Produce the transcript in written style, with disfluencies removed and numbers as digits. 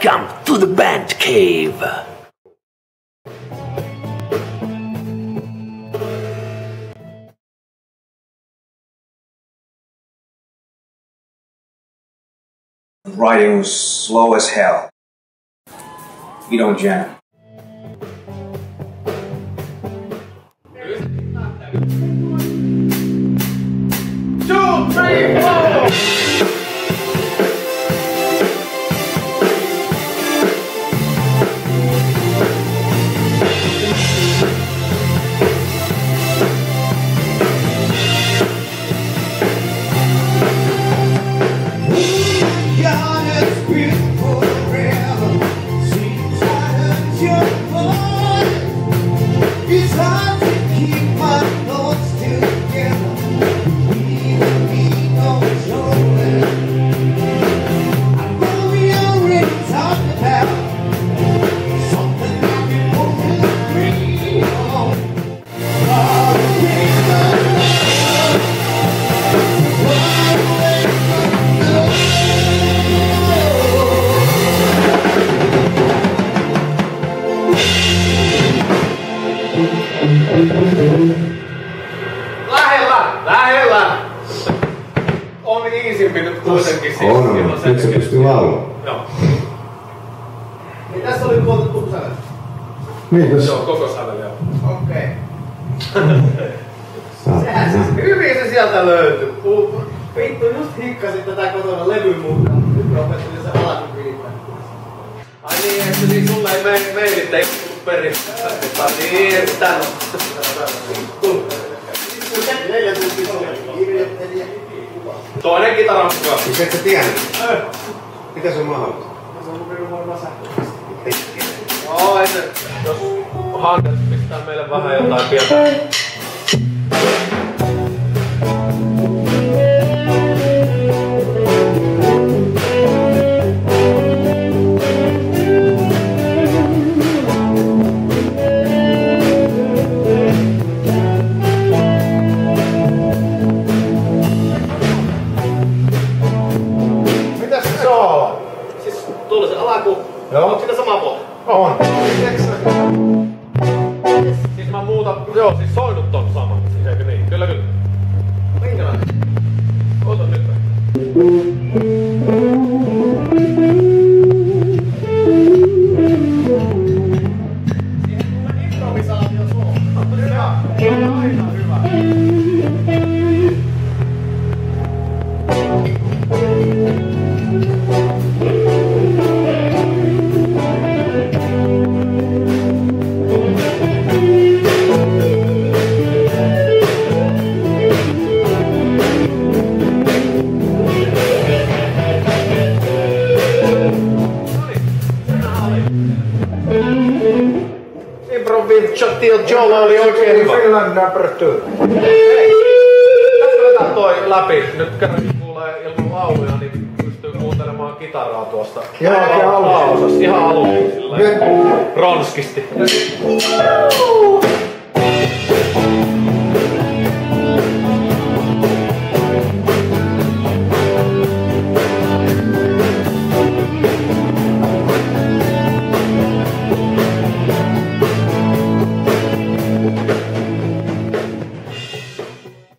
Welcome to the band cave. Writing was slow as hell. We don't jam. 2, 3, 4! Lähellä! On easimpi nyt kuitenkin siis. On. Nyt se pystyy laulamaan. Joo. Niin tässä oli tuotettu sävel. Niin, joo, koko sävel, joo. Okei. Sehän siis hyvin se sieltä löytyi. Vittu, just hikkasin tätä kotona levyn mukaan. Nyt opettelin sen alkupiittää. Ai niin, että siis sulle ei meilit ei tullut peristä. Niin, että tän on. Toinen kitara on mukaan. Siis et sä tiennyt? Mitä sun mahdollista? Se on lukenut varmaan sähköisesti. Joo, ei se. Jos Handels pistää meille vähän jotain pientä. Tuolla se alaku. Joo. Onko siinä sama pohja? On. Siis mä muutan, joo siis soinut on sama. Siis eikö niin? Kyllä kyllä. Minkälainen? Ota nyt. Siihen tulee improvisaatio suoraan. Hyvä. Aina hyvä. Jolla oli oikein hyvä. Finland number 2. Tässä vetää toi läpi. Nyt kerran kuulee ilman lauluja, niin pystyy kuuntelemaan kitaraa tuosta. Joo, ihan aluksi silleen. Ronskisti.